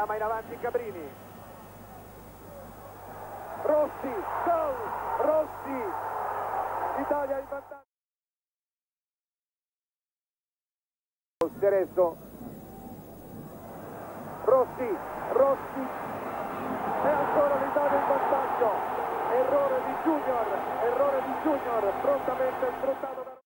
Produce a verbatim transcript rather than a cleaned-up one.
chiama in avanti Cabrini. Rossi, gol, Rossi, Italia in vantaggio. Steresso, Rossi, Rossi, e ancora l'Italia in vantaggio. Errore di Junior, errore di Junior, prontamente sfruttato da